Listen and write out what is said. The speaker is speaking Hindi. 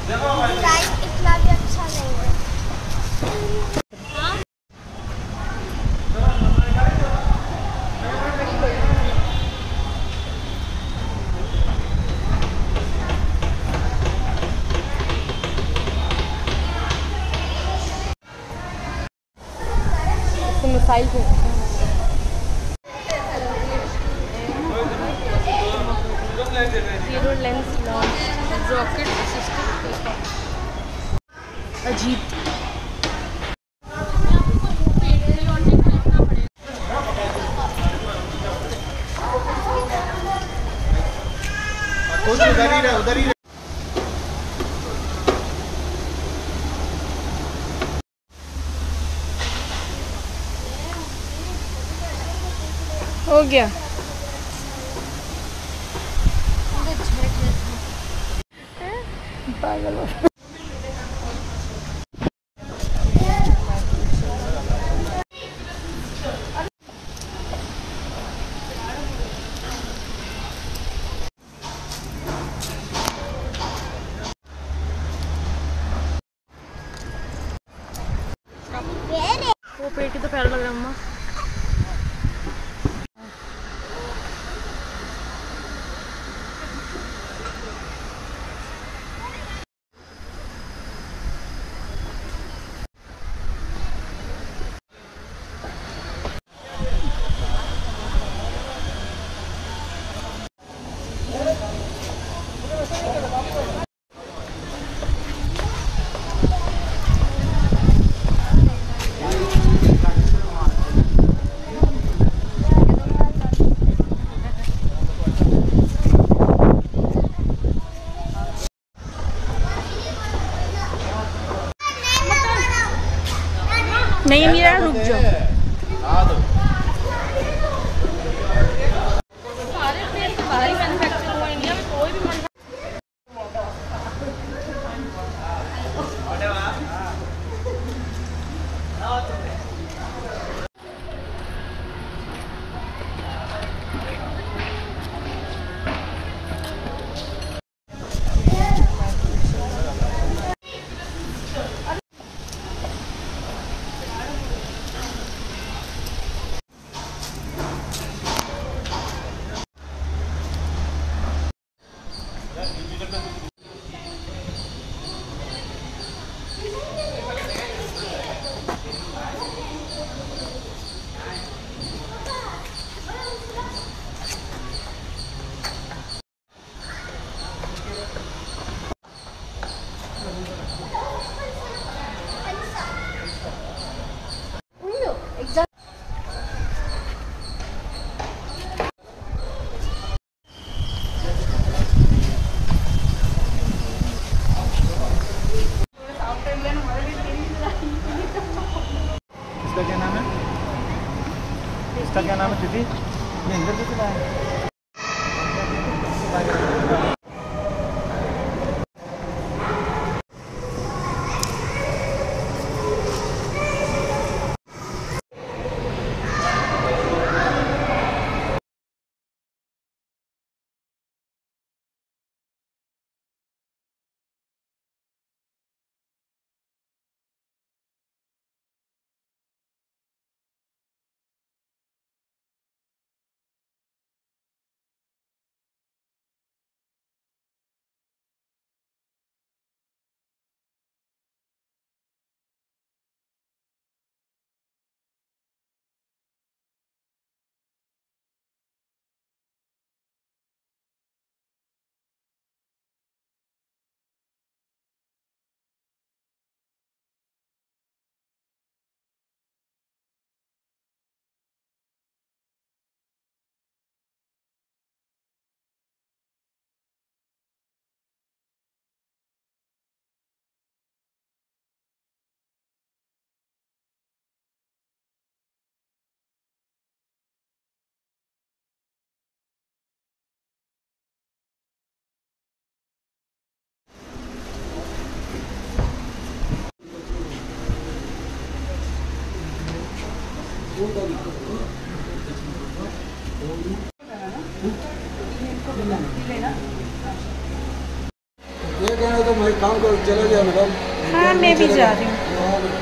डिजाइन इतना भी अच्छा नहीं है। Missile zero lens launch rocket assisted अजीब। उधर ही हो गया। पागल हो। वो पेट की तो पैर लग रहा है अम्मा। नहीं मीरा रुक जाओ। सारे प्लेन तो बाहर ही मैन्युफैक्चर हुआ, इंडिया में कोई भी इसका क्या नाम है? इसका क्या नाम है दीदी? ये अंदर से चला है। जाना है तो मैं काम कर चला गया मैडम। हाँ मैं भी जा रही हूँ।